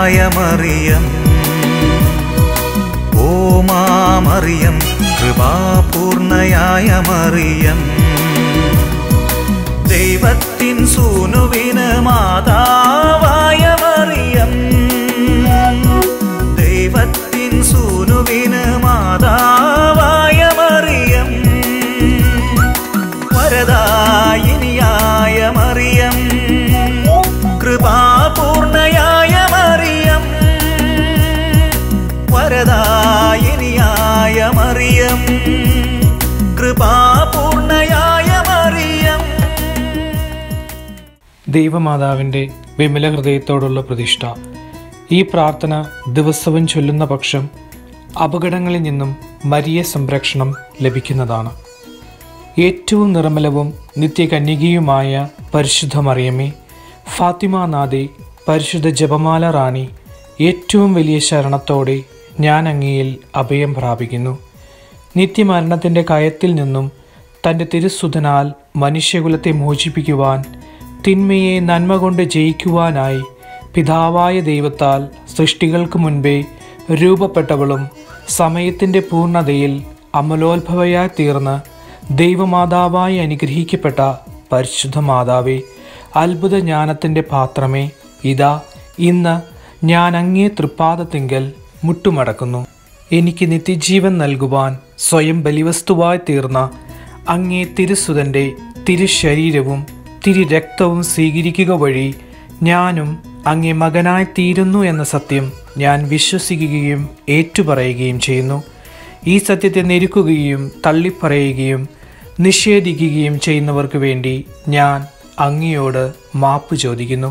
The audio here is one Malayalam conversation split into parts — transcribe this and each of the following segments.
മറിയം ഓ മറിയം കൃപാപൂർണയായ മറിയം ദൈവത്തിൻ സൂനുവിന് മാതാവായ മറിയം ദൈവത്തിൻ സൂനുവിന് മാതാവായ മറിയം വരദായിനിയായ മറിയം കൃപാപൂർണയായ മറിയം വരദായിനിയായ മറിയം കൃപാപൂർണയായ മറിയം. ദൈവമാതാവിൻ്റെ വിമല ഹൃദയത്തോടുള്ള പ്രതിഷ്ഠ. ഈ പ്രാർത്ഥന ദിവസവും ചൊല്ലുന്ന പക്ഷം അപകടങ്ങളിൽ നിന്നും മരിയ സംരക്ഷണം ലഭിക്കുന്നതാണ്. ഏറ്റവും നിർമ്മലവും നിത്യകന്യകയുമായ പരിശുദ്ധ മറിയമേ, ഫാത്തിമാനാഥേ, പരിശുദ്ധ ജപമാല റാണി, ഏറ്റവും വലിയ ശരണത്തോടെ ഞാൻ അങ്ങയിൽ അഭയം പ്രാപിക്കുന്നു. നിത്യമരണത്തിൻ്റെ കയത്തിൽ നിന്നും തൻ്റെ തിരുസുതനാൽ മനുഷ്യകുലത്തെ മോചിപ്പിക്കുവാൻ, തിന്മയെ നന്മ കൊണ്ട് ജയിക്കുവാനായി പിതാവായ ദൈവത്താൽ സൃഷ്ടികൾക്ക് മുൻപേ രൂപപ്പെട്ടവളും സമയത്തിൻ്റെ പൂർണ്ണതയിൽ അമലോത്ഭവയായി തീർന്ന് ദൈവമാതാവായി അനുഗ്രഹിക്കപ്പെട്ട പരിശുദ്ധ മാതാവേ, അത്ഭുത ജ്ഞാനത്തിൻ്റെ പാത്രമേ, ഇതാ ഇന്ന് ഞാൻ അങ്ങേ തൃപ്പാദത്തിങ്കൽ മുട്ടുമടക്കുന്നു. എനിക്ക് നിത്യജീവൻ നൽകുവാൻ സ്വയം ബലിവസ്തുവായി തീർന്ന അങ്ങേ തിരുസുതൻ്റെ തിരുശരീരവും തിരുരക്തവും സ്വീകരിക്കുക വഴി ഞാനും അങ്ങേ മകനായി തീരുന്നു എന്ന സത്യം ഞാൻ വിശ്വസിക്കുകയും ഏറ്റുപറയുകയും ചെയ്യുന്നു. ഈ സത്യത്തെ ഞെരുക്കുകയും തള്ളിപ്പറയുകയും നിഷേധിക്കുകയും ചെയ്യുന്നവർക്ക് വേണ്ടി ഞാൻ അങ്ങയോട് മാപ്പ് ചോദിക്കുന്നു.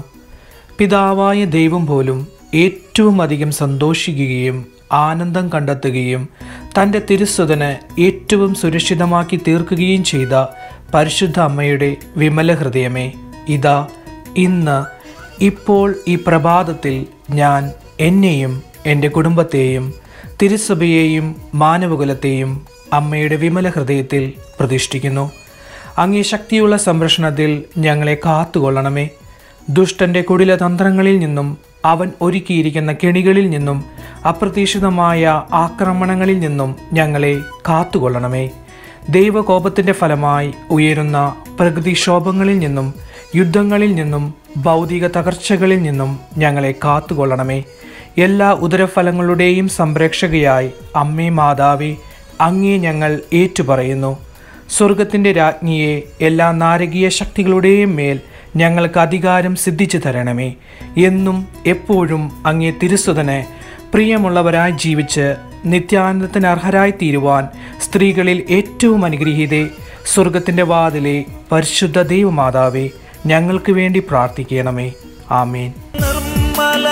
പിതാവായ ദൈവം പോലും ഏറ്റവും അധികം സന്തോഷിക്കുകയും ആനന്ദം കണ്ടെത്തുകയും തൻ്റെ തിരുസുതന് ഏറ്റവും സുരക്ഷിതമാക്കി തീർക്കുകയും ചെയ്ത പരിശുദ്ധ അമ്മയുടെ വിമല ഹൃദയമേ, ഇതാ ഇന്ന് ഇപ്പോൾ ഈ പ്രഭാതത്തിൽ ഞാൻ എന്നെയും എൻ്റെ കുടുംബത്തെയും തിരുസഭയെയും മാനവകുലത്തെയും അമ്മയുടെ വിമല ഹൃദയത്തിൽ പ്രതിഷ്ഠിക്കുന്നു. അങ്ങേ ശക്തിയുള്ള സംരക്ഷണത്തിൽ ഞങ്ങളെ കാത്തുകൊള്ളണമേ. ദുഷ്ടൻ്റെ കുടില തന്ത്രങ്ങളിൽ നിന്നും അവൻ ഒരുക്കിയിരിക്കുന്ന കെണികളിൽ നിന്നും അപ്രതീക്ഷിതമായ ആക്രമണങ്ങളിൽ നിന്നും ഞങ്ങളെ കാത്തുകൊള്ളണമേ. ദൈവകോപത്തിൻ്റെ ഫലമായി ഉയരുന്ന പ്രകൃതിക്ഷോഭങ്ങളിൽ നിന്നും യുദ്ധങ്ങളിൽ നിന്നും ഭൗതിക തകർച്ചകളിൽ നിന്നും ഞങ്ങളെ കാത്തുകൊള്ളണമേ. എല്ലാ ഉദരഫലങ്ങളുടെയും സംരക്ഷകയായി അമ്മേ മാതാവേ, അങ്ങേ ഞങ്ങൾ ഏറ്റുപറയുന്നു. സ്വർഗത്തിൻ്റെ രാജ്ഞിയെ, എല്ലാ നാരകീയ ശക്തികളുടെയും മേൽ ഞങ്ങൾക്ക് അധികാരം സിദ്ധിച്ചു തരണമേ. എന്നും എപ്പോഴും അങ്ങേ തിരുസുതനെ പ്രിയമുള്ളവരായി ജീവിച്ച് നിത്യാനന്ദത്തിന് അർഹരായി തീരുവാൻ സ്ത്രീകളിൽ ഏറ്റവും അനുഗ്രഹീതേ, സ്വർഗത്തിൻ്റെ വാതിലെ പരിശുദ്ധ ദൈവമാതാവേ, ഞങ്ങൾക്ക് വേണ്ടി പ്രാർത്ഥിക്കണമേ. ആമേൻ. നിർമ്മല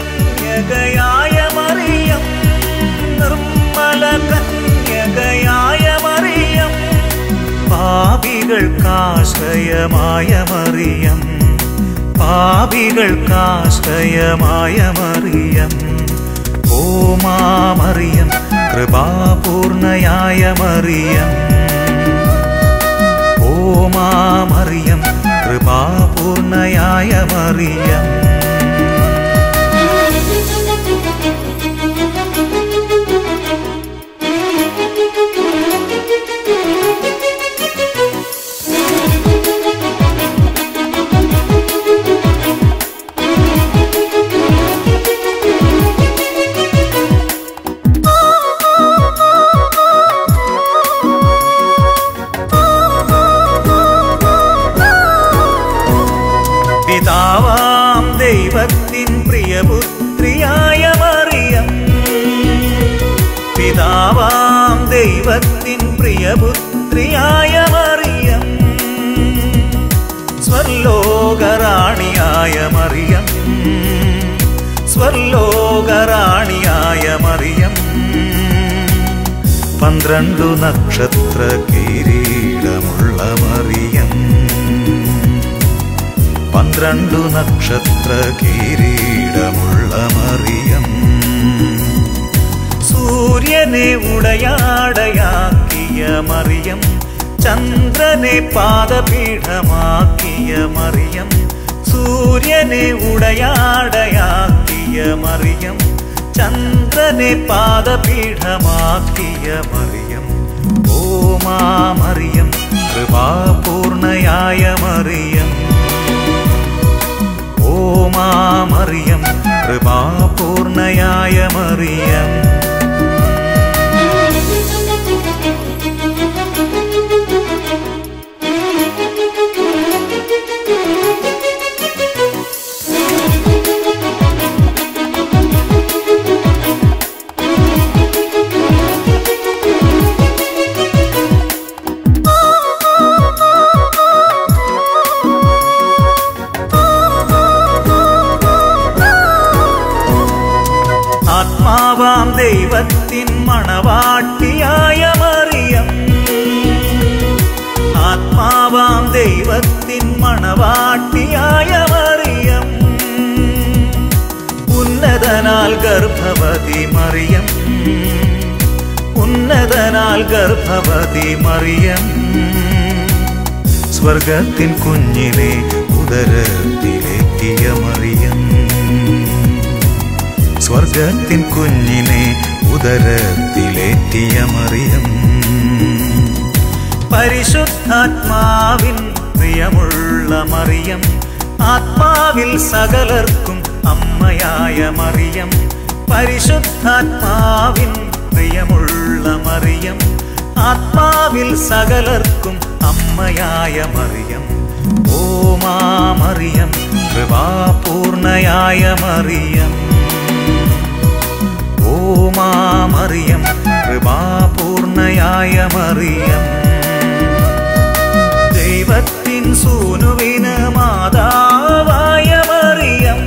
കന്യകയായ മറിയം, നിർമ്മല കന്യകയായ മറിയം, പാപികൾക്കാശ്രയമായ മറിയം, പാപികൾക്കാശ്രയമായ മറിയം, ഓ മറിയം കൃപാപൂർണയായ മറിയം, ഓ മറിയം കൃപാപൂർണയായ മറിയം. പിതാവാം ദൈവത്തിൻ പ്രിയപുത്രിയായ മറിയം, പിതാവാം ദൈവത്തിൻ പ്രിയപുത്രിയായ മറിയം, സ്വർലോകറാണിയായ മറിയം, സ്വർലോകറാണിയായ മറിയം, 12 നക്ഷത്ര കിരീടമുള്ള മറിയം, 12 നക്ഷത്ര കിരീടമുള്ള മറിയം, സൂര്യനെ ഉടയാടയാക്കിയ മറിയം, ചന്ദ്രനെ പാദപീഠമാക്കിയ മറിയം, സൂര്യനെ ഉടയാടയാക്കിയ മറിയം, ചന്ദ്രനെ പാദപീഠമാക്കിയ മറിയം. ഓ മാ മറിയം, കൃപാപൂർണയായ മറിയം. ഓ മാ മറിയം, കൃപാപൂർണയായ മറിയം. ആത്മാവാം ദൈവത്തിൻ മണവാട്ടിയായ മറിയം. ആത്മാവാം ദൈവത്തിൻ മണവാട്ടിയായ മറിയം. ഉന്നതനാൽ ഗർഭവതി മറിയം. ഉന്നതനാൽ ഗർഭവതി മറിയം. സ്വർഗത്തിൻ കുഞ്ഞിനെ ഉദരത്തിലേറ്റിയ മറിയം. സ്വർഗത്തിൻ കുഞ്ഞിനെ ഉദരത്തിലേറ്റിയ മറിയം. പരിശുദ്ധാത്മാവിൻ പ്രിയമുള്ള മറിയം. ആത്മാവിൽ സകലർക്കും അമ്മയായ മറിയം. പരിശുദ്ധാത്മാവിൻ പ്രിയമുള്ള മറിയം. ആത്മാവിൽ സകലർക്കും അമ്മയായ മറിയം. ഓ മാ മറിയം, കൃപാപൂർണയായ മറിയം. ഓ മാ മറിയം, കൃപാപൂർണയായ മറിയം. ദൈവത്തിൻ സൂനുവിന് മാതാവായ മറിയം.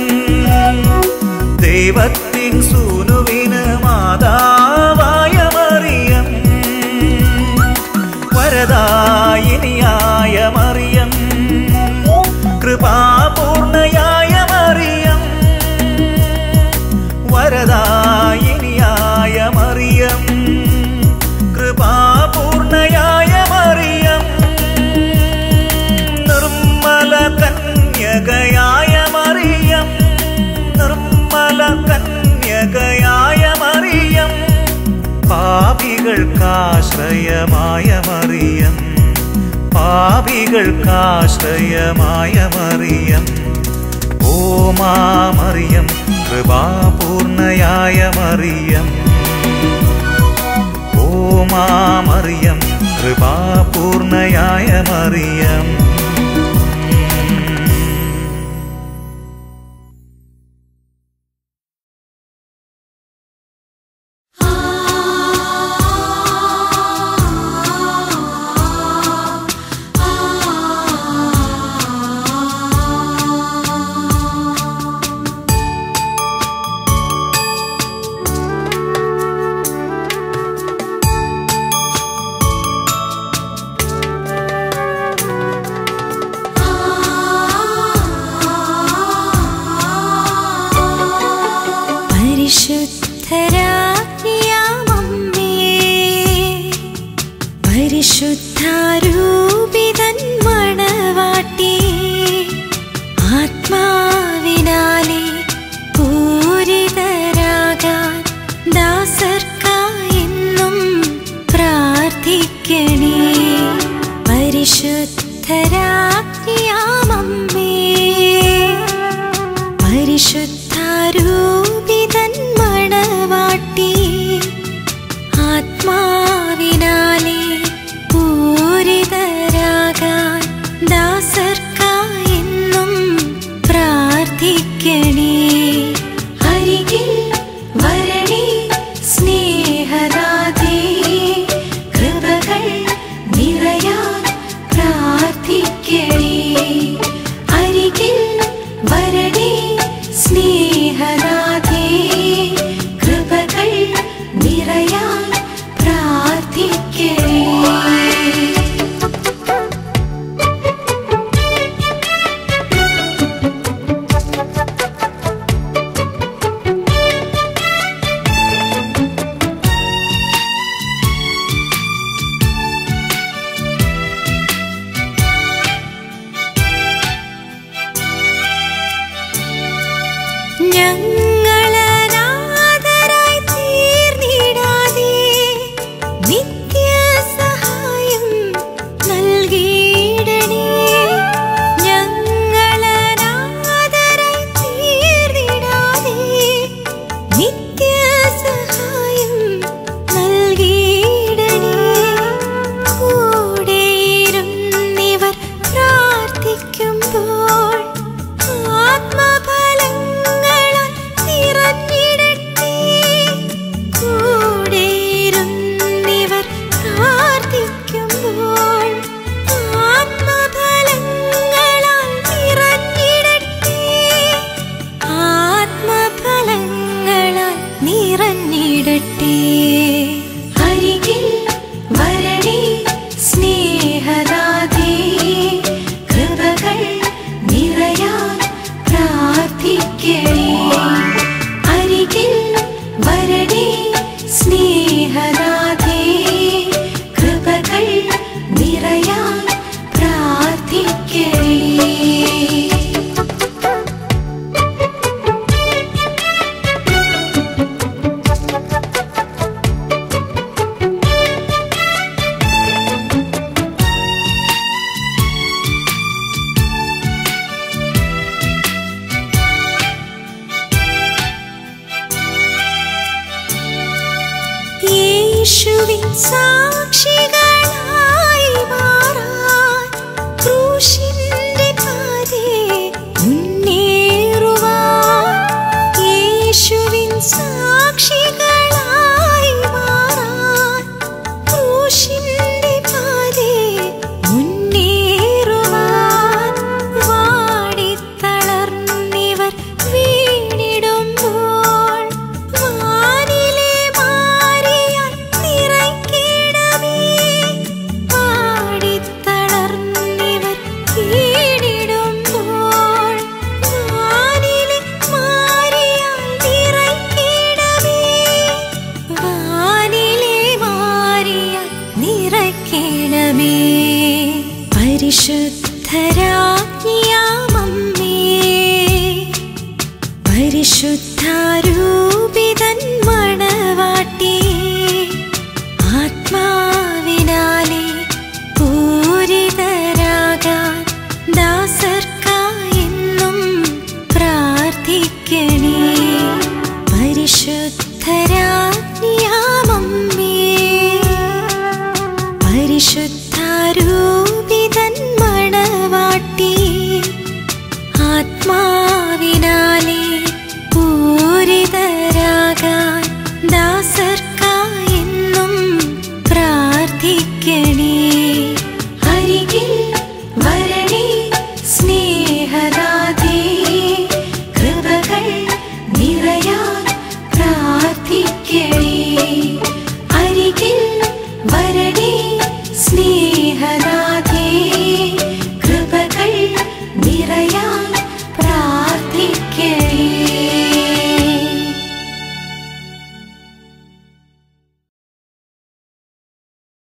ദൈവത്തിൻ സൂനുവിന് മാതാവായ മറിയം. വരദായിനിയായ മറിയം. കൃപാപൂർണയായ മറിയം. വരദായിനിയായ മറിയം. കൃപാപൂർണയായ മറിയം. നിർമ്മല കന്യകയായ മറിയം. നിർമ്മല കന്യകയായ മറിയം. പാപികൾക്കാശ്രയമായ മറിയം. പാപികൾക്കാശ്രയമായ മറിയം. ഓ മാ മറിയം, കൃപാപൂർണയായ മറിയം. ഓ മാ മറിയം, കൃപാപൂർണയായ മറിയം. പരിശുദ്ധാരൂപിതൻ മണവാട്ടി, ആത്മാവിനാലെ പൂരിതരാകാൻ ദാസർക്കായെന്നും പ്രാർത്ഥിക്കണേ. പരിശുദ്ധരാജ്ഞിയാമമ്മേ, പരിശുദ്ധാരൂപിതൻ മണവാട്ടി, ആത്മാവിനാലെ പൂരിത യേശുവിൻ സാക്ഷികൾ